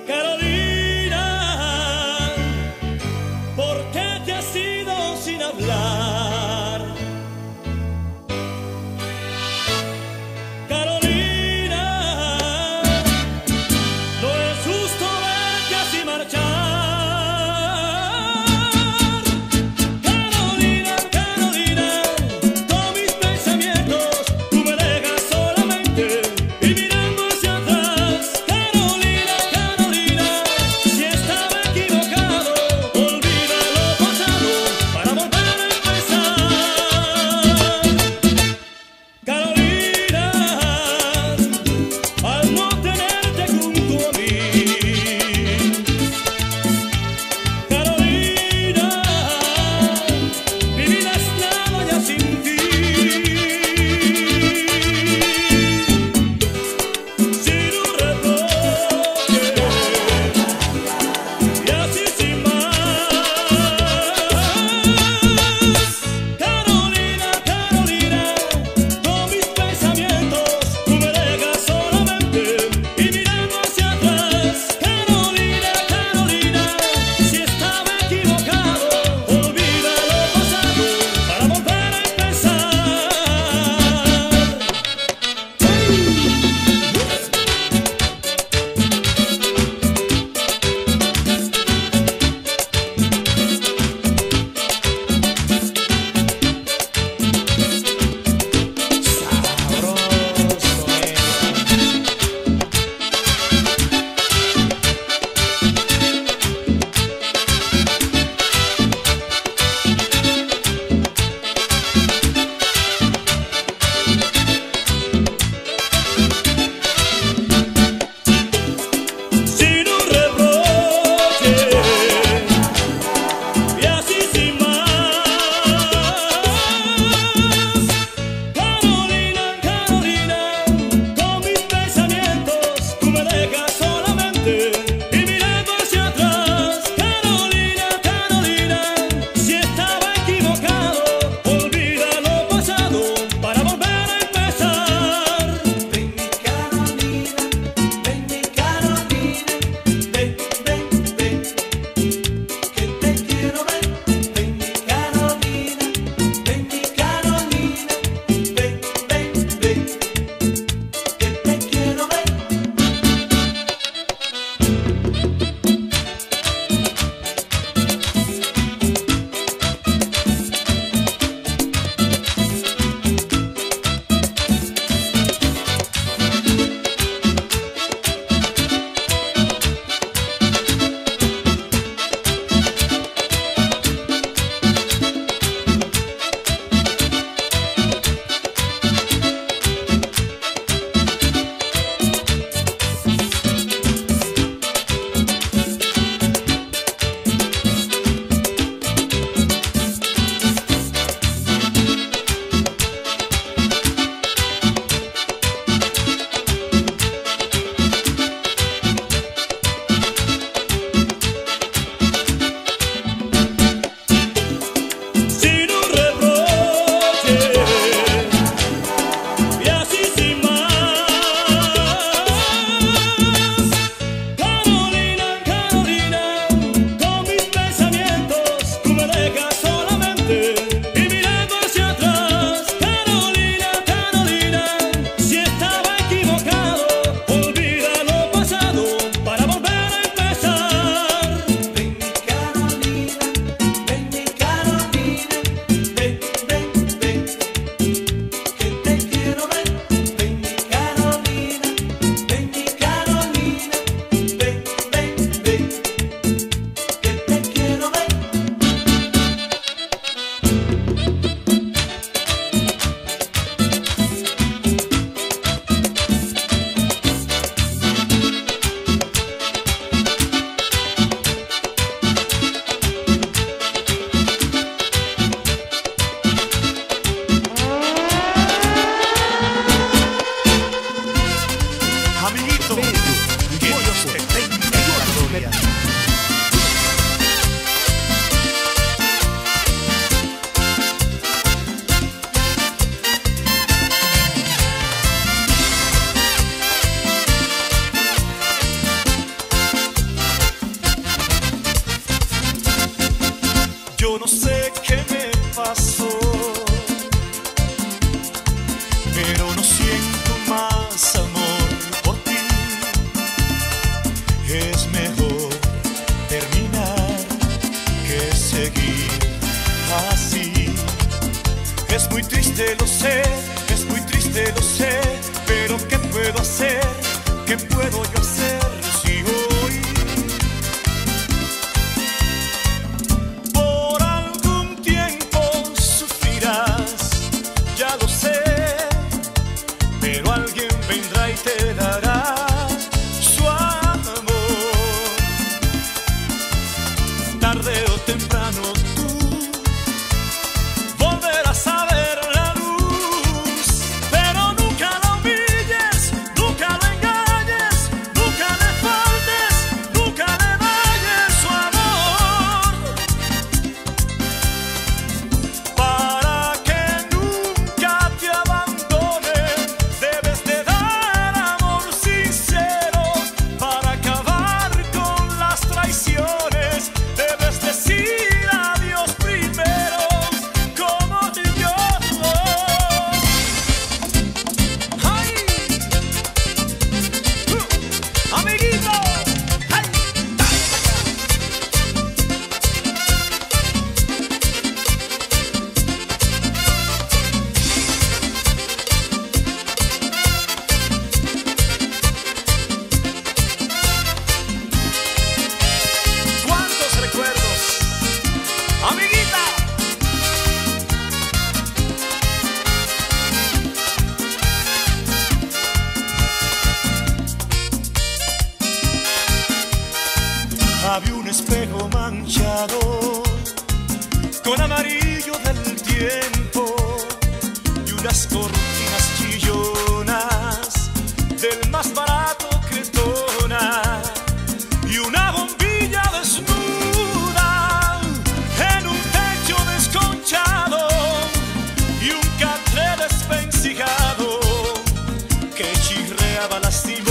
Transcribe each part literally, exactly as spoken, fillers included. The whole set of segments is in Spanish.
Carolina, ¿por qué te has ido sin hablar? Carolina, no es justo verte así marchar. Carolina, Carolina, con mis pensamientos tú me dejas solamente y mirando hacia atrás. Carolina, Carolina, pero no siento más amor por ti. Es mejor terminar que seguir así. Es muy triste, lo sé, es muy triste, lo sé, pero ¿qué puedo hacer? ¿Qué puedo yo hacer si hoy por algún tiempo sufrirás? Ya lo sé, pero alguien vendrá y te dará su amor. Tarde o temprano tú volverás a ver la luz, pero nunca la humilles, nunca la engañes, nunca le faltes, nunca le dañes su amor. Para que nunca te abandone, debes de dar amor sincero. Para acabar con las traiciones, debes decir adiós primero, como yo. ¡Ay! ¡Uh! ¡Amiguito! ¡Ay! ¡Cuántos recuerdos! ¡Amiguita! Había un espejo manchado con amarillo del tiempo y unas cortinas chillonas del más barato Cretona y una bombilla desnuda en un techo desconchado y un catre desvencijado que chirreaba lastimoso,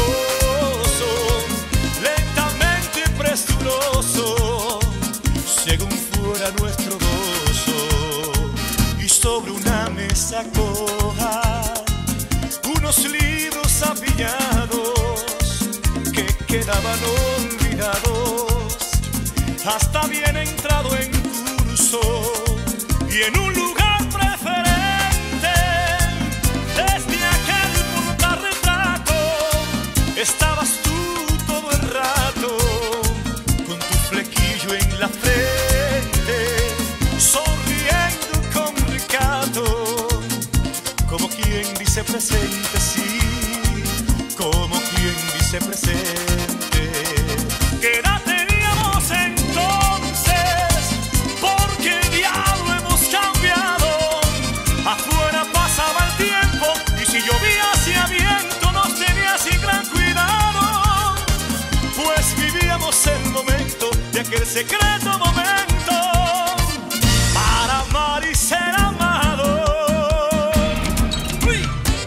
lentamente presuroso, según fuera nuestro gozo. Y sobre una mesa coja unos libros apiñados que quedaban olvidados, hasta bien entrado en curso y en un lugar preferente. Desde aquel portarretrato estabas tú todo el rato, con tu flequillo en la frente, sonriendo con recato, como quien dice presente, sí, como quien dice presente. ¿Qué edad teníamos entonces? Porque diablo hemos cambiado. Afuera pasaba el tiempo y si llovía hacía viento, nos tenía sin gran cuidado, pues vivíamos el momento de aquel secreto momento para amar y ser amado. Uy.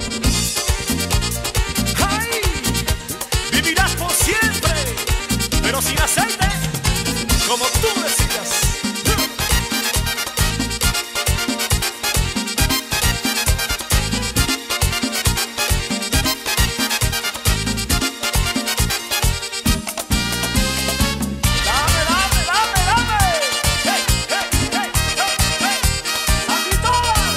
¡Ay! Vivirás por siempre, pero sin aceite, como tú decías. Dame, dame, dame, dame. Hey, hey, hey, hey, hey. Santito.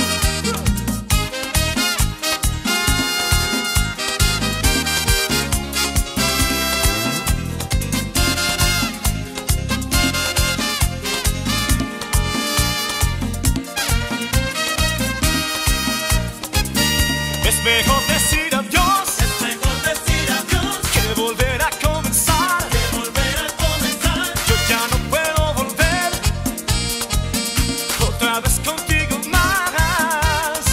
Es mejor decir adiós, Es mejor decir adiós que volver a comenzar. que volver a comenzar. Yo ya no puedo volver otra vez contigo más.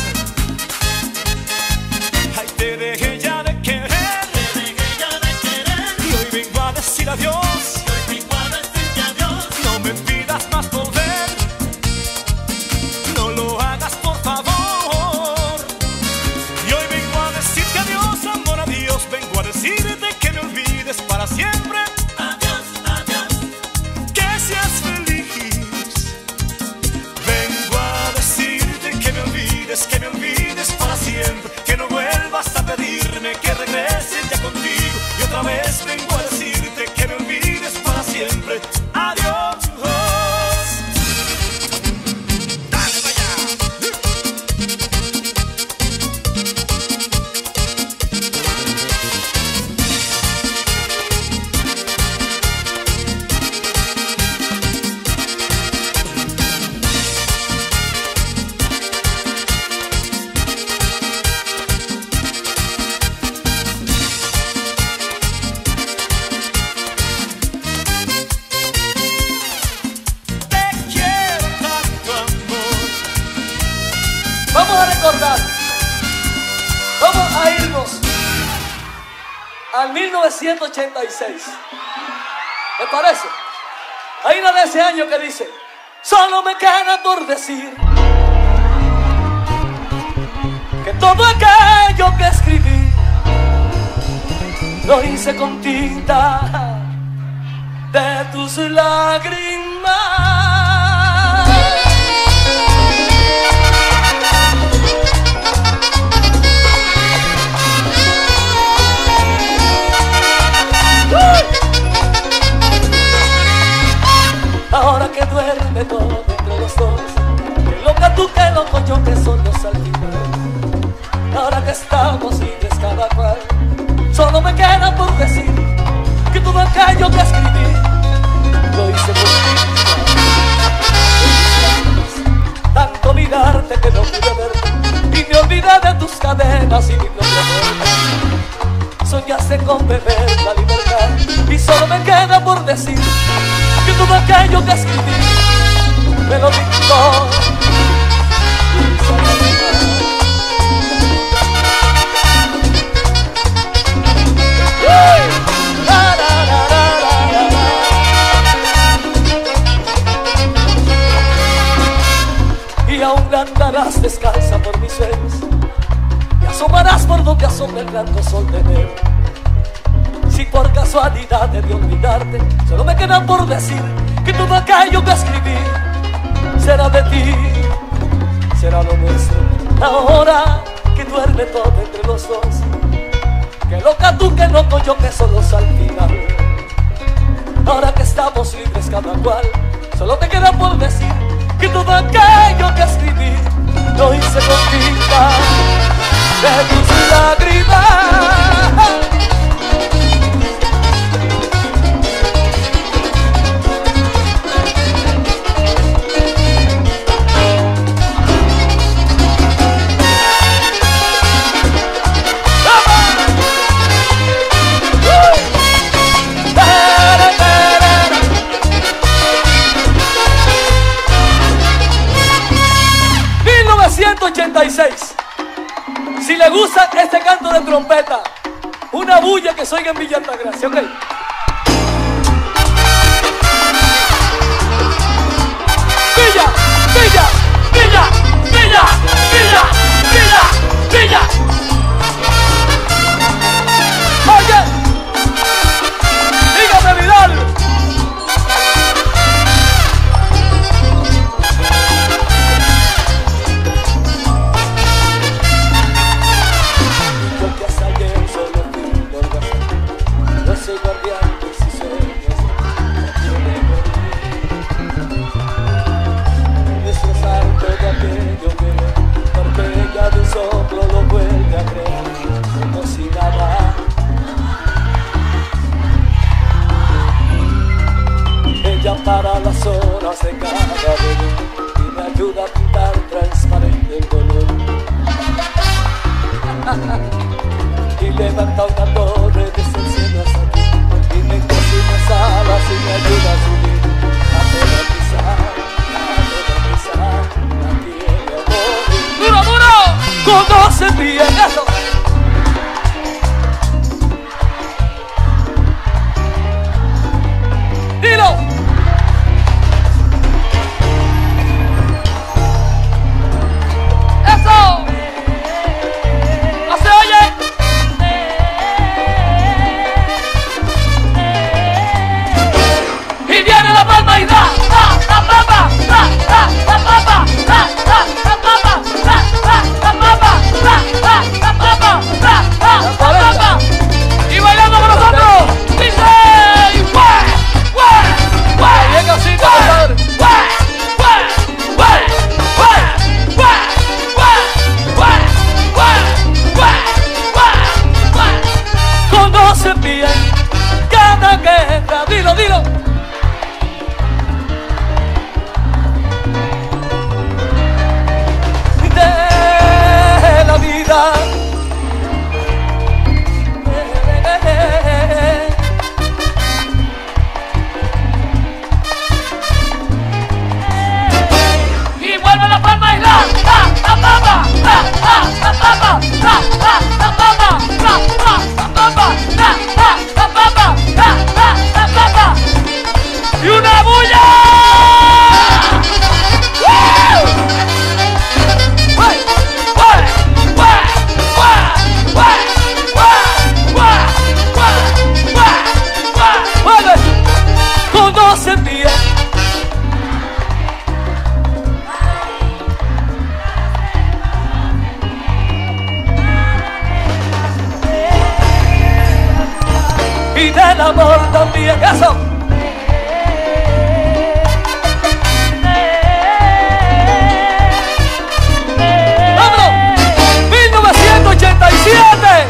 Ay, te dejé ya de querer Te dejé ya de querer y hoy vengo a decir adiós. y hoy vengo a decirte adiós. No me pidas más volver, no lo hagas por favor. Y hoy vengo a decirte adiós. al mil novecientos ochenta y seis. ¿Me parece? Hay una de ese año que dice: solo me queda por decir que todo aquello que escribí lo hice con tinta de tus lágrimas. Ahora que duerme todo entre los dos, que loca tú, que loco yo, que solos al final. Ahora que estamos libres cada cual, solo me queda por decir que todo aquello que escribí lo hice por ti. Tanto mirarte que no pude verte, y me olvidé de tus cadenas y mi propia muerte. Soñaste con beber la libertad, y solo me queda por decir que todo aquello que escribí me lo dictó. Y aún andarás descalza por mis sueños, y asomarás por donde asoma el blanco sol de enero. Si por casualidad he de olvidarte, solo me queda por decir que todo aquello que escribí será de ti, será lo nuestro. Ahora que duerme todo entre los dos, que loca tú, que loco yo, que solos al final. Ahora que estamos libres cada cual, solo te queda por decir que todo aquello que escribí lo hice con tinta de tus lágrimas. mil novecientos ochenta y seis. Si le gusta este canto de trompeta, una bulla que se oiga en Villa Altagracia, ¿ok? Villa, Villa, Villa, Villa, Villa, Villa, Villa. Oye, dígame, Vidal. Soy guardián de sus sueños, destrozar todo aquello que por bella de un soplo lo vuelve a crear, como si nada. Ella para las horas de cada dolor y me ayuda a pintar transparente el dolor. Y levanta una torre desde el cielo hasta aquí, y me encoge unas alas y me ayuda a subir, a aterrizar, a aterrizar, aquí en mi amor. ¡Duro, duro! ¡Conoce bien eso! ¡Dilo! La papa, y del amor también. Eso. ¡Vámonos! mil novecientos ochenta y siete.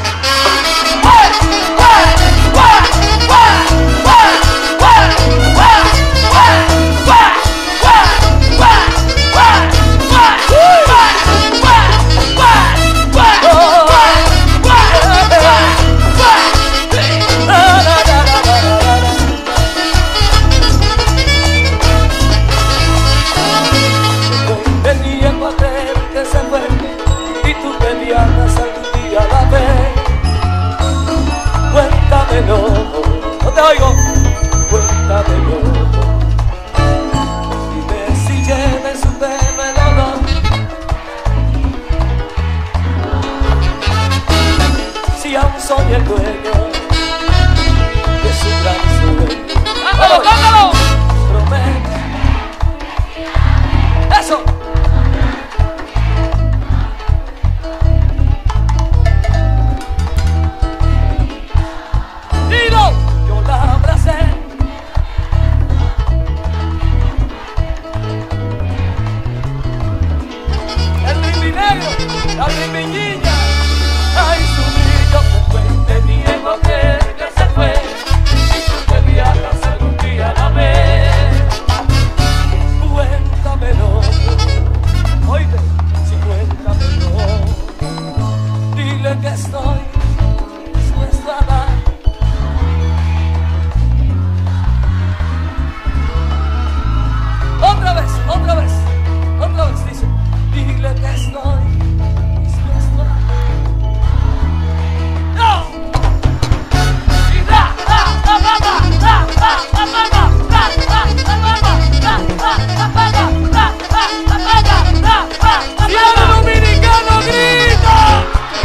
No te oigo. Cuéntamelo. Dime si llena en su pelo el olor. Si aún soy el dueño de su gran sueño. ¡Cántalo, cántalo! Prometo. ¡Eso! Yo la abracé. El rimbi negro, la rimbi niña. Ay, su brillo se fue. De mi mujer que se fue. Y tú te viajas algún día a la vez. Cuéntamelo. Oíste, sí, cuéntamelo. Dile que estoy dispuesto a dar. Otra vez, otra vez, otra vez dice, dile que estoy dispuesto a... ¡No! Y da, da, da, da, da, da, da, da, da, da, y el dominicano grita.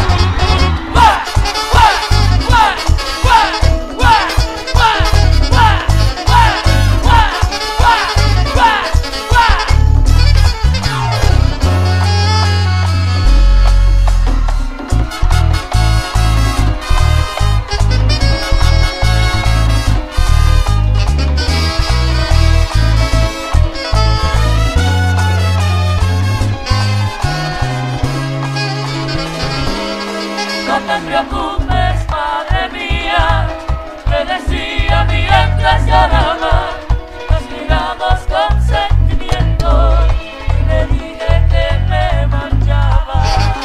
No te preocupes, madre mía, me decía mientras lloraba. Nos miramos con sentimiento y le dije que me marchaba.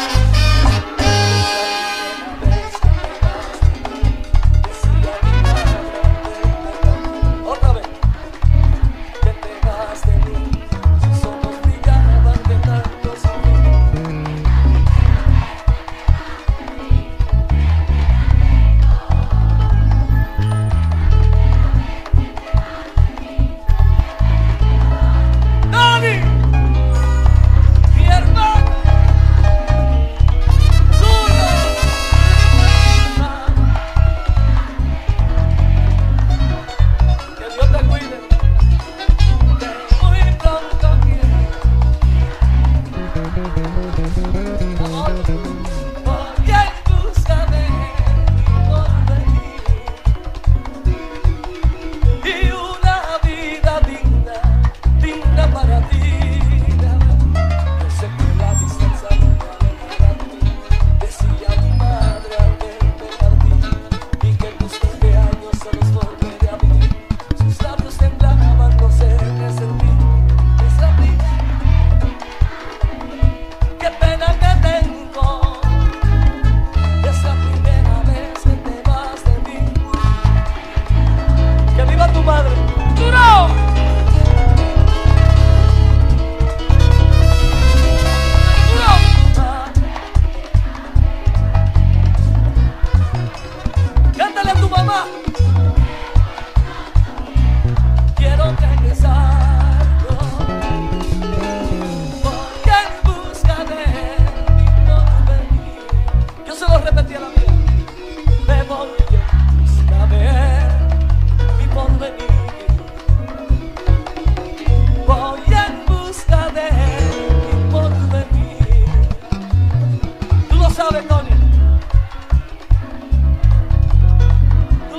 Otra vez, que te vas de mí, sus ojos brillaban de tanto sufrir.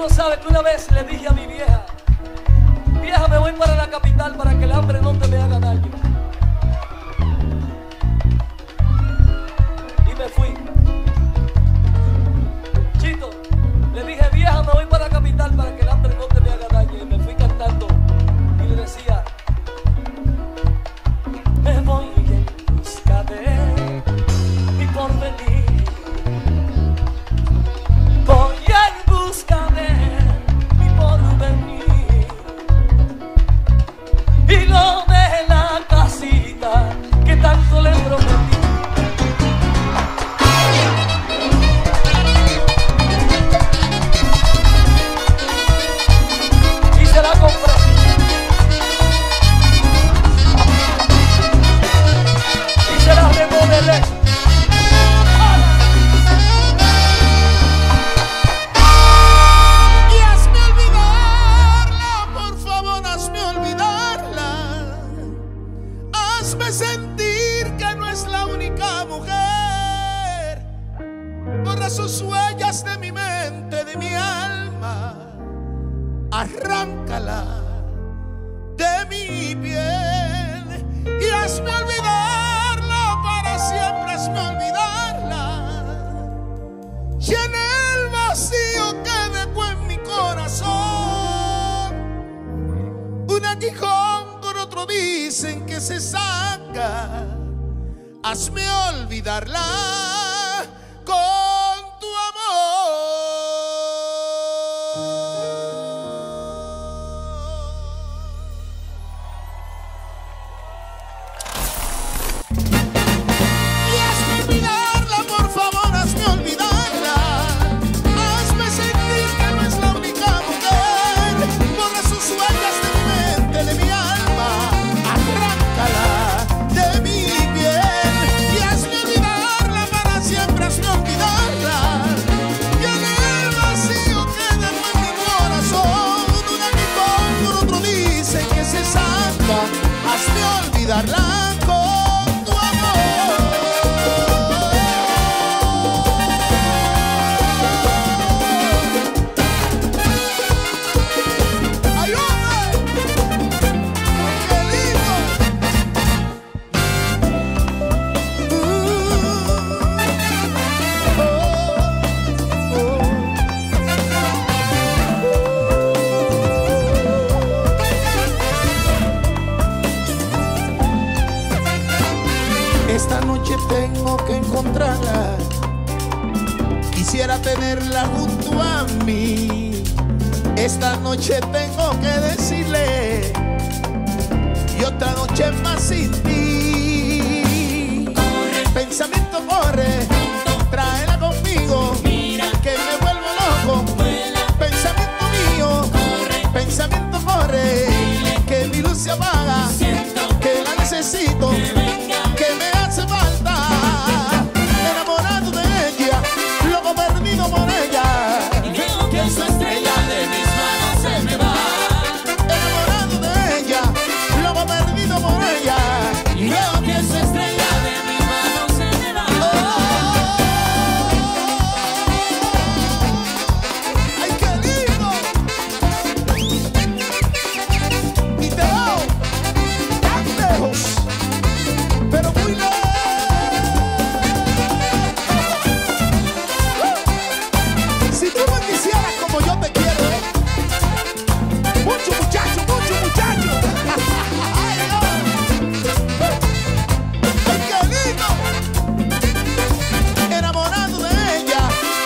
no sabes que una vez le dije a mi vieja, vieja, me voy para la capital para que el hambre no te me haga daño. Y me fui. Chito, le dije, vieja, me voy para la capital para que el hambre no te me haga daño. Y me fui cantando y le decía, me voy en busca de mi porvenir. Voy en busca de mi porvenir. Y lo de la casita que tanto le prometí. Y se la compré. Y se la remodelé. Sentir que no es la única mujer. Borra sus huellas de mi mente, de mi alma. Arráncala de mi piel y hazme olvidarla para siempre, hazme olvidarla. Llena el vacío que dejó en mi corazón. Un aguijón con otro dicen que se saca. Hazme olvidarla con tu amor. Y hazme olvidarla, por favor, hazme olvidarla. Hazme sentir que no es la única mujer. Borra sus huellas de mi mente, de mi alma. Arráncala de mi piel y hazme olvidarla para siempre, hazme olvidarla. Llena el vacío que dejó en mi corazón. Un aguijón por otro dice que se saca. Hazme olvidarla con tu amor. ¡Ayúdame! ¡Qué lindo! Esta noche tengo que encontrarla. Quisiera tenerla junto a mí. Esta noche tengo que decirle y otra noche más sin ti. Corre, pensamiento corre, tráela conmigo. Mira que me vuelvo loco. Vuela. Pensamiento mío, corre, pensamiento corre. Dile que mi luz se apaga. Siento que la necesito, que, venga, que me hace falta. Enamorado de ella, loco perdido por ella. Y veo que su estrella de mis manos se me va. Enamorado de ella, loco perdido por ella. Y veo que su estrella de mis manos se me va. ¡Ay, qué lindo! Y te veo tan lejos, pero muy lejos. Si tú me quisieras como yo te quiero, ¿eh? Mucho muchacho, mucho muchacho. Ay, ay, qué lindo. Enamorado de ella.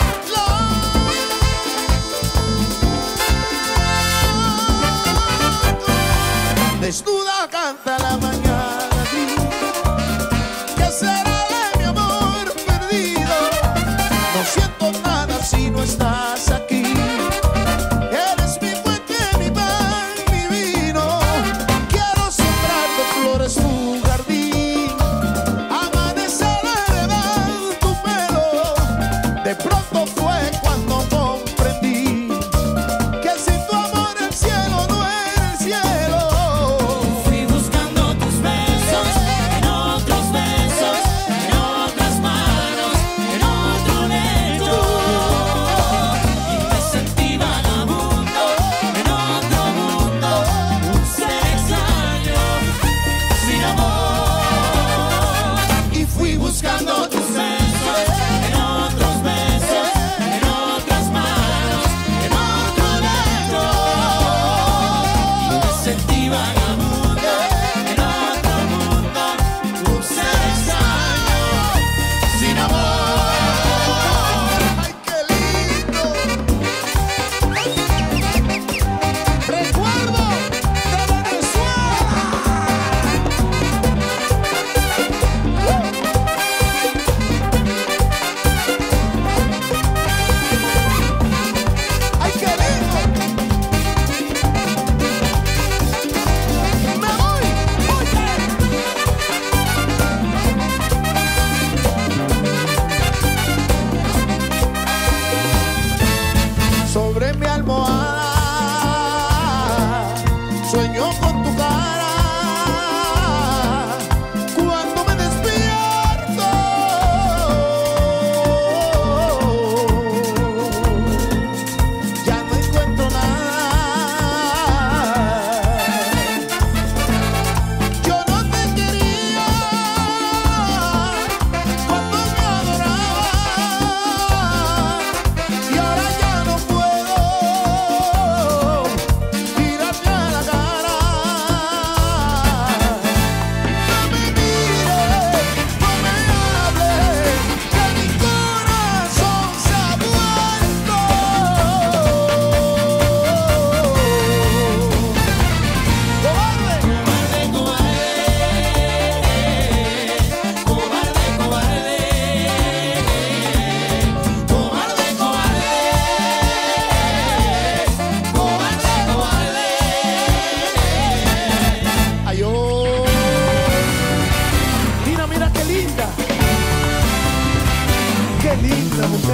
Loco. Desnuda canta la mañana. ¿Qué será de mi amor perdido? No siento nada si no estás aquí. Eres mi fuente, mi pan, mi vino. Quiero sembrar de flores tu jardín. Amanecer heredar tu pelo. De pronto fue cuando comprendí que sin tu amor el cielo no era el cielo. Fui buscando tus besos en otros besos, en otras manos, en otro lecho. Y me sentí vagabundo.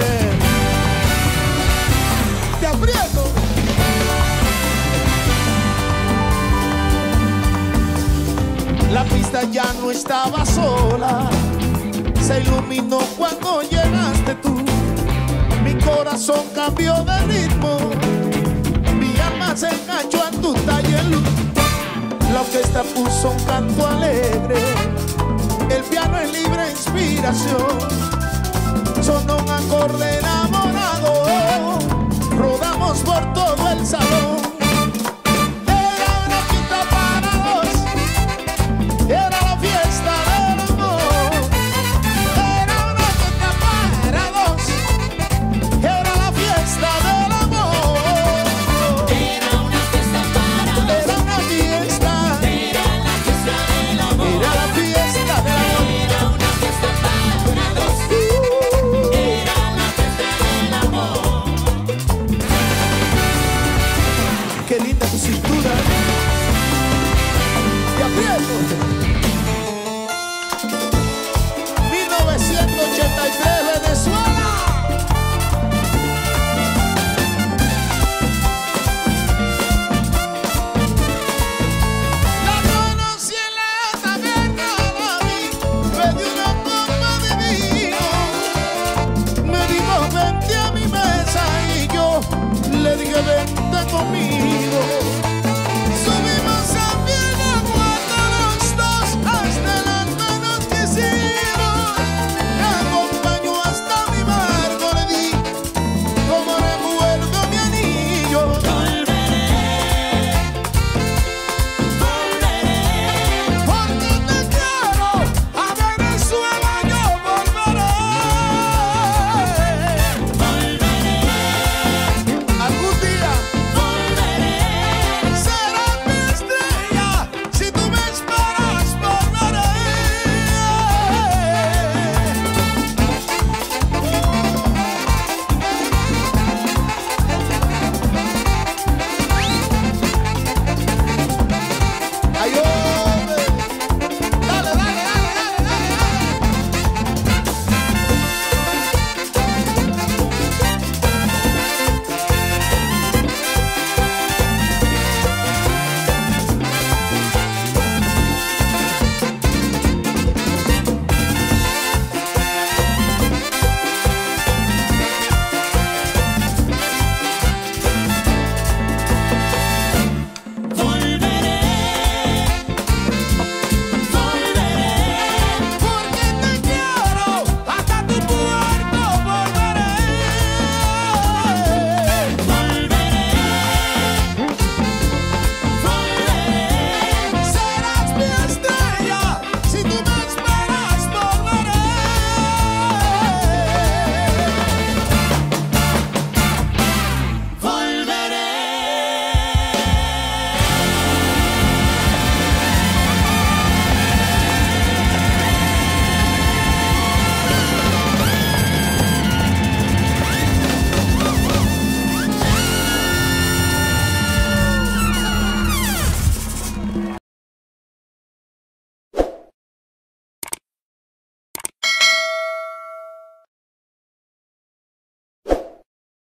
Te aprieto. La pista ya no estaba sola, se iluminó cuando llegaste tú. Mi corazón cambió de ritmo, mi alma se enganchó a tu taller. La orquesta puso un canto alegre, el piano en libre inspiración, sonó un